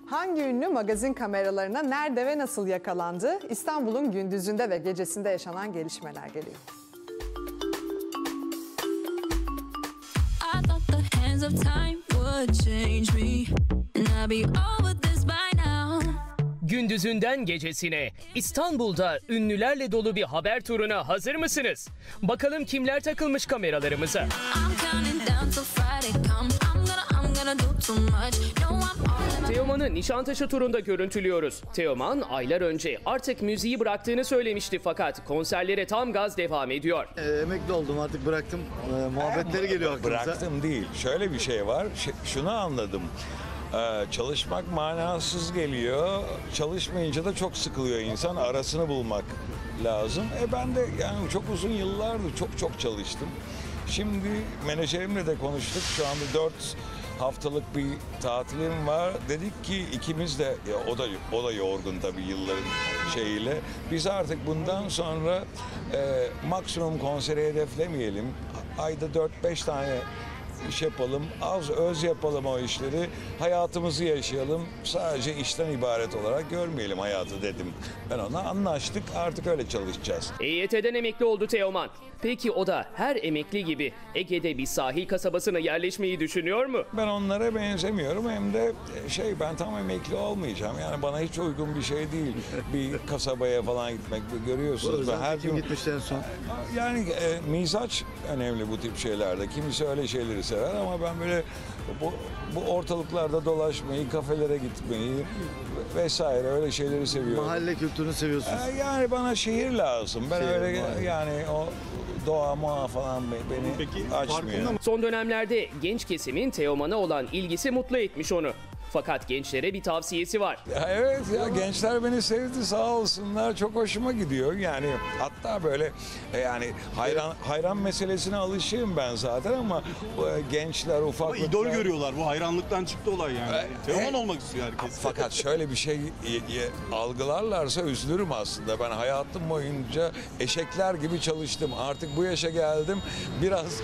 Hangi ünlü magazin kameralarına nerede ve nasıl yakalandı? İstanbul'un gündüzünde ve gecesinde yaşanan gelişmeler geliyor. Gündüzünden gecesine İstanbul'da ünlülerle dolu bir haber turuna hazır mısınız? Bakalım kimler takılmış kameralarımıza. Teoman'ı Nişantaşı turunda görüntülüyoruz. Teoman aylar önce artık müziği bıraktığını söylemişti fakat konserlere tam gaz devam ediyor. Emekli oldum, artık bıraktım. Muhabbetleri geliyor aklımıza. Bıraktım değil. Şöyle bir şey var. Şunu anladım. Çalışmak manasız geliyor. Çalışmayınca da çok sıkılıyor insan. Arasını bulmak lazım. Ben de yani çok uzun yıllardır çok çalıştım. Şimdi menajerimle de konuştuk. Şu anda 4 haftalık bir tatilim var. Dedik ki ikimiz de, o da yorgun tabii yılların şeyiyle. Biz artık bundan sonra maksimum konseri hedeflemeyelim. Ayda 4-5 tane iş yapalım, az öz yapalım o işleri, hayatımızı yaşayalım, sadece işten ibaret olarak görmeyelim hayatı dedim. Ben ona anlaştık, artık öyle çalışacağız. EYT'den emekli oldu Teoman. Peki o da her emekli gibi Ege'de bir sahil kasabasına yerleşmeyi düşünüyor mu? Ben onlara benzemiyorum, hem de ben tam emekli olmayacağım. Yani bana hiç uygun bir şey değil. Bir kasabaya falan gitmek, görüyorsunuz. Her gün gitmişti en son. Yani mizaç önemli bu tip şeylerde. Kimisi öyle şeyleri sever ama ben böyle bu ortalıklarda dolaşmayı, kafelere gitmeyi vesaire öyle şeyleri seviyorum. Mahalle kültürünü seviyorsunuz. Yani bana şehir lazım. Ben öyle yani o doğa muğa falan beni açmıyor. Son dönemlerde genç kesimin Teoman'a olan ilgisi mutlu etmiş onu. Fakat gençlere bir tavsiyesi var. Evet ya, gençler beni sevdi, sağ olsunlar, çok hoşuma gidiyor. Yani hatta böyle yani hayran meselesine alışığım ben zaten ama gençler ufak idol görüyorlar, bu hayranlıktan çıktı olay yani. Teoman olmak istiyor herkes. Fakat şöyle bir şey algılarlarsa üzülürüm aslında. Ben hayatım boyunca eşekler gibi çalıştım. Artık bu yaşa geldim, biraz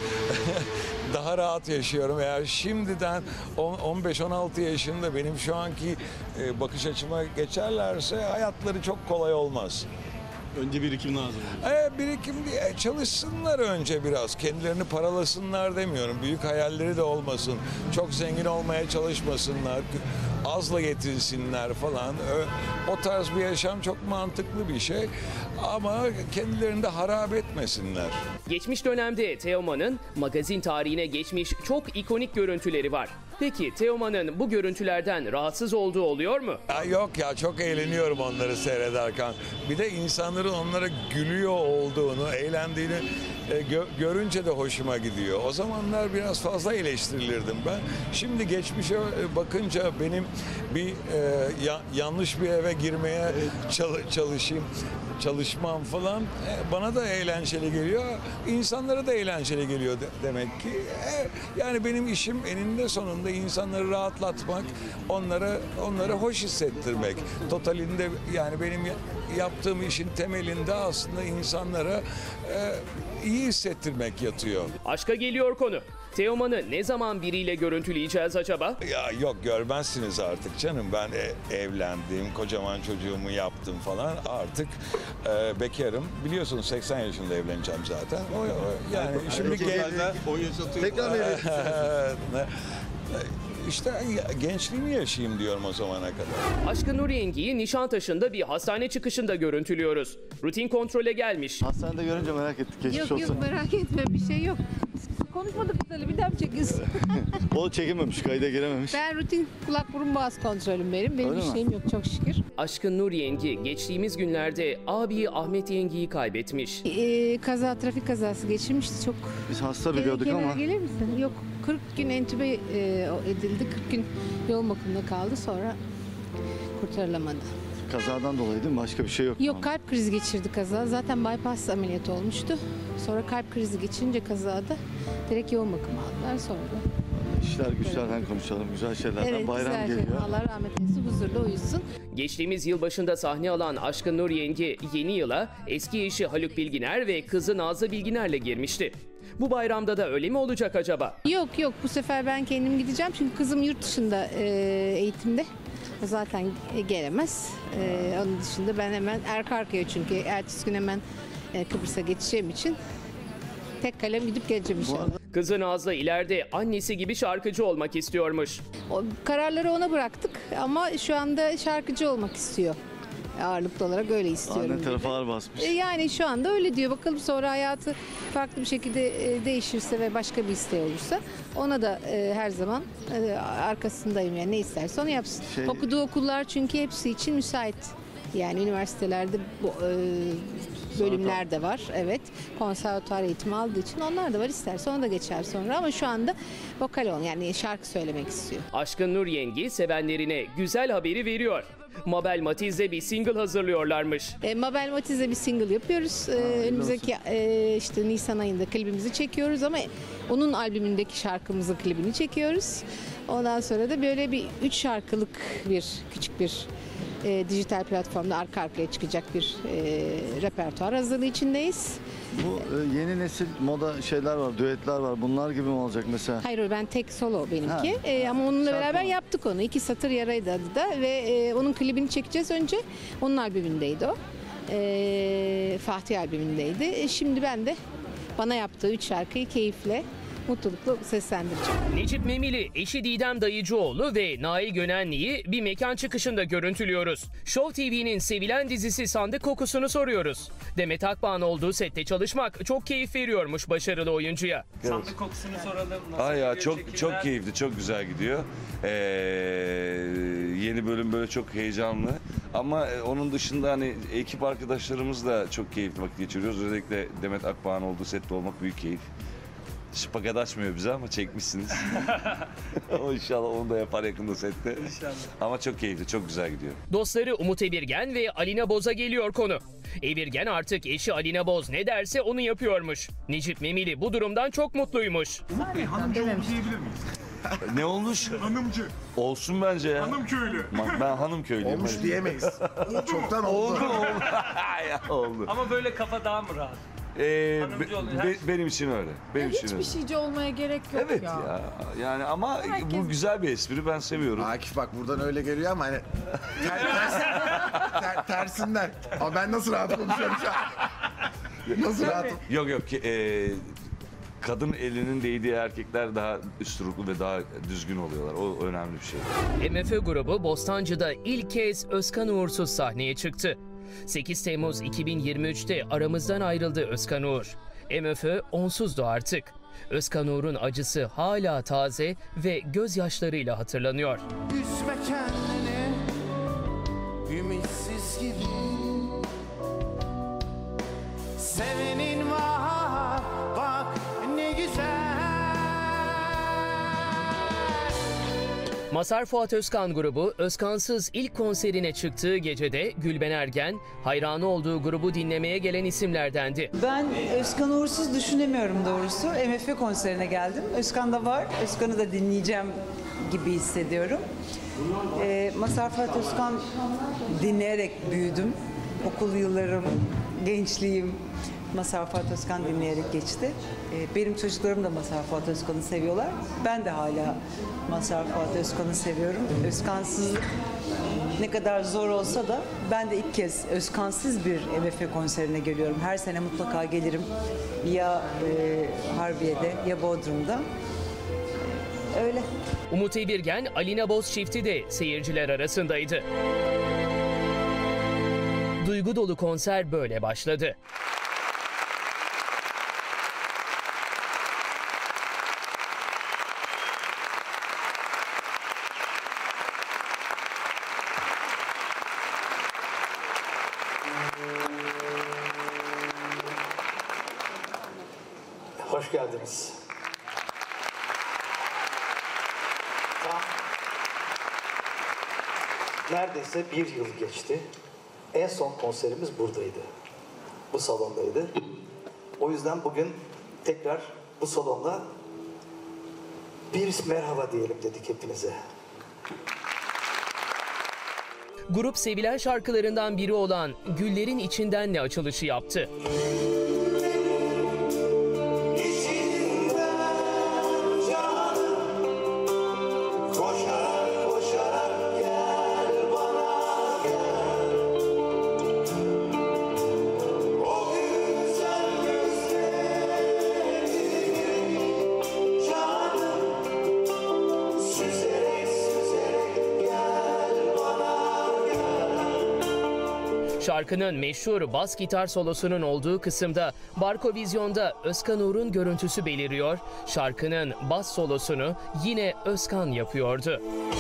daha rahat yaşıyorum. Eğer şimdiden 15-16 yaşında benim şu anki bakış açıma geçerlerse hayatları çok kolay olmaz. Önce birikim lazım. Birikim diye çalışsınlar önce biraz. Kendilerini paralasınlar demiyorum. Büyük hayalleri de olmasın. Çok zengin olmaya çalışmasınlar. Azla yetinsinler falan. O tarz bir yaşam çok mantıklı bir şey. Ama kendilerini de harap etmesinler. Geçmiş dönemde Teoman'ın magazin tarihine geçmiş çok ikonik görüntüleri var. Peki Teoman'ın bu görüntülerden rahatsız olduğu oluyor mu? Yok ya, çok eğleniyorum onları seyrederken. Bir de insanların onlara gülüyor olduğunu, eğlendiğini görünce de hoşuma gidiyor. O zamanlar biraz fazla eleştirilirdim ben. Şimdi geçmişe bakınca benim bir yanlış bir eve girmeye çalışmam falan bana da eğlenceli geliyor. İnsanlara da eğlenceli geliyor demek ki. Yani benim işim eninde sonunda insanları rahatlatmak, onları hoş hissettirmek. Totalinde yani benim yaptığım işin temelinde aslında insanlara iyi hissettirmek yatıyor. Aşka geliyor konu. Teoman'ı ne zaman biriyle görüntüleyeceğiz acaba? Ya yok, görmezsiniz artık canım. Ben evlendim, kocaman çocuğumu yaptım falan. Artık bekarım. Biliyorsunuz 80 yaşında evleneceğim zaten. Yani şimdi tekrar İşte gençliğimi yaşayayım diyorum o zamana kadar. Aşkın Nur Yengi'yi Nişantaşı'nda bir hastane çıkışında görüntülüyoruz. Rutin kontrole gelmiş. Hastanede görünce merak ettik. Geçmiş olsun. Yok merak etme, bir şey yok. Konuşmadık bizlerle, bir daha mı çekiyorsun? O çekememiş, kayda girememiş. Ben rutin kulak burun boğaz kontrolüm benim. Benim Öyle bir mi? şeyim yok çok şükür. Aşkın Nur Yengi geçtiğimiz günlerde abi Ahmet Yengi'yi kaybetmiş. Trafik kazası geçirmişti çok. Biz hasta biliyorduk Kenara ama. gelir misin? Yok, 40 gün entübe edildi. 40 gün yoğun bakımda kaldı, sonra kurtarılamadı. Kazadan dolayı değil mi? Başka bir şey yok. Yok, kalp krizi geçirdi kaza. Zaten bypass ameliyatı olmuştu. Sonra kalp krizi geçirince kazada direkt yoğun bakım aldılar sonra da. İşler güçlerden konuşalım, güzel şeylerden. Evet, Bayram güzel geliyor. şey. Allah rahmet eylesin, huzurla uyusun. Geçtiğimiz yılbaşında sahne alan Aşkın Nur Yengi yeni yıla eski eşi Haluk Bilginer ve kızı Nazlı Bilginer'le girmişti. Bu bayramda da öyle mi olacak acaba? Yok bu sefer ben kendim gideceğim çünkü kızım yurt dışında eğitimde. O zaten gelemez. Onun dışında ben hemen arka arkaya çünkü ertesi gün hemen Kıbrıs'a geçeceğim için tek kalem gidip geleceğim inşallah. Kızı Nazlı ileride annesi gibi şarkıcı olmak istiyormuş. O kararları ona bıraktık ama şu anda şarkıcı olmak istiyor. Ağırlıklı olarak öyle istiyorum. Anne tarafı ağır basmış. Yani şu anda öyle diyor. Bakalım sonra hayatı farklı bir şekilde değişirse ve başka bir isteği olursa ona da her zaman arkasındayım. Yani ne isterse onu yapsın. Okuduğu okullar çünkü hepsi için müsait. Yani üniversitelerde bu bölümler de var. Evet. Konservatuar eğitimi aldığı için onlar da var. İsterse ona da geçer sonra ama şu anda vokal yani şarkı söylemek istiyor. Aşkın Nur Yengi sevenlerine güzel haberi veriyor. Mabel Matiz'le bir single hazırlıyorlarmış. Mabel Matiz'le bir single yapıyoruz. Önümüzdeki işte Nisan ayında klibimizi çekiyoruz ama onun albümündeki şarkımızın klibini çekiyoruz. Ondan sonra da böyle bir 3 şarkılık bir küçük bir dijital platformda arka arkaya çıkacak bir repertuar hazırlığı içindeyiz. Bu yeni nesil moda şeyler var, düetler var. Bunlar gibi mi olacak mesela? Hayır ben tek solo benimki. Ama onunla Şarkı beraber mı? yaptık onu. 2 satır yaraydı adı da ve onun klibini çekeceğiz önce. Onun albümündeydi o. Fatih albümündeydi. Şimdi ben de bana yaptığı 3 şarkıyı keyifle, mutlulukla seslendireceğim. Necip Memili, eşi Didem Dayıcıoğlu ve Nail Gönenli'yi bir mekan çıkışında görüntülüyoruz. Show TV'nin sevilen dizisi Sandık Kokusu'nu soruyoruz. Demet Akbağ'ın olduğu sette çalışmak çok keyif veriyormuş başarılı oyuncuya. Sandık kokusunu soralım. Nasıl Ay ya gidiyor çok çekimler? keyifli, çok güzel gidiyor. Yeni bölüm böyle çok heyecanlı. Ama onun dışında hani ekip arkadaşlarımızla çok keyifli vakit geçiriyoruz. Özellikle Demet Akbağ'ın olduğu sette olmak büyük keyif. Şıpakat açmıyor bize ama çekmişsiniz. O inşallah onu da yapar yakında sette. İnşallah. Ama çok keyifli, çok güzel gidiyor. Dostları Umut Evirgen ve Alina Boz'a geliyor konu. Evirgen artık eşi Alina Boz ne derse onu yapıyormuş. Necip Memili bu durumdan çok mutluymuş. Umut Bey hanımcı oldu diyebilir miyiz? Ne olmuş? Hanımcı, Olsun bence ya. hanım köylü. Ben hanım köylüyüm. Olmuş diyemeyiz. Çoktan oldu. Ya, oldu. Ama böyle kafa daha mı rahat? Hanımcı oluyor. Benim için öyle. Benim için öyle. Hiçbir şeyci olmaya gerek yok Evet ya. ya. Yani ama bu güzel bir espri, ben seviyorum. Akif bak buradan öyle geliyor ama hani tersinden. Ama ben nasıl rahat konuşuyorum şu an? Nasıl rahatım? Yok kadın elinin değdiği erkekler daha üsturuplu ve daha düzgün oluyorlar. O önemli bir şey. MFÖ grubu Bostancı'da ilk kez Özkan Uğursuz sahneye çıktı. 8 Temmuz 2023'te aramızdan ayrıldı Özkan Uğur. MFÖ onsuzdu artık. Özkan Uğur'un acısı hala taze ve gözyaşlarıyla hatırlanıyor. Üzme kendini ümitsiz gibi. Sevenin var bak ne güzel. Mazhar Fuat Özkan grubu Özkansız ilk konserine çıktığı gecede Gülben Ergen hayranı olduğu grubu dinlemeye gelen isimlerdendi. Ben Özkan Uğursuz düşünemiyorum doğrusu. MFÖ konserine geldim. Özkan da var. Özkan'ı da dinleyeceğim gibi hissediyorum. Mazhar Fuat Özkan dinleyerek büyüdüm. Okul yıllarım, gençliğim Mazhar Fuat Özkan dinleyerek geçti. Benim çocuklarım da Mazhar Fuat Özkan'ı seviyorlar. Ben de hala Mazhar Fuat Özkan'ı seviyorum. Özkansızlık ne kadar zor olsa da ben de ilk kez Özkansız bir MFÖ konserine geliyorum. Her sene mutlaka gelirim. Ya Harbiye'de ya Bodrum'da. Öyle. Umut Evirgen, Alina Boz çifti de seyirciler arasındaydı. Duygu dolu konser böyle başladı. Hoş geldiniz. Neredeyse bir yıl geçti. En son konserimiz buradaydı. Bu salondaydı. O yüzden bugün tekrar bu salonda bir merhaba diyelim dedik hepinize. Grup sevilen şarkılarından biri olan Güllerin İçinden'le açılışı yaptı. İçinden Şarkının meşhur bas gitar solosunun olduğu kısımda Barko Vizyon'da Özkan Uğur'un görüntüsü beliriyor. Şarkının bas solosunu yine Özkan yapıyordu.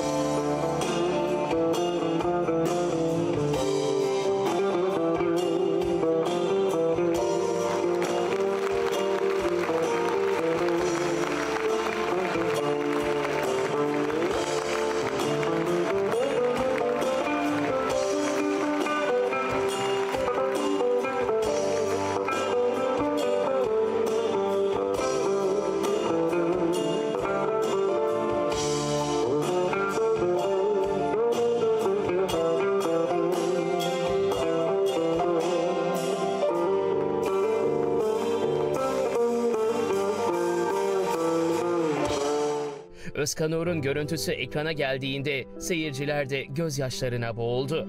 Özkan Uğur'un görüntüsü ekrana geldiğinde seyirciler de gözyaşlarına boğuldu.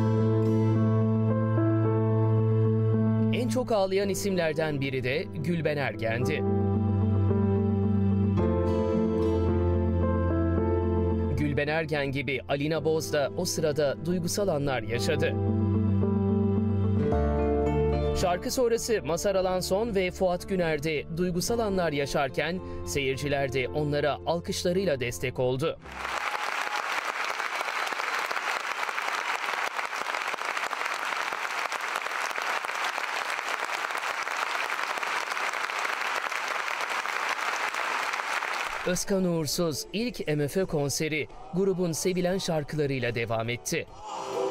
En çok ağlayan isimlerden biri de Gülben Ergen'di. Gülben Ergen gibi Alina Boz da o sırada duygusal anlar yaşadı. Şarkı sonrası Mazhar Alanson ve Fuat Güner de duygusal anlar yaşarken seyirciler de onlara alkışlarıyla destek oldu. Özkan Uğursuz ilk MFÖ konseri grubun sevilen şarkılarıyla devam etti.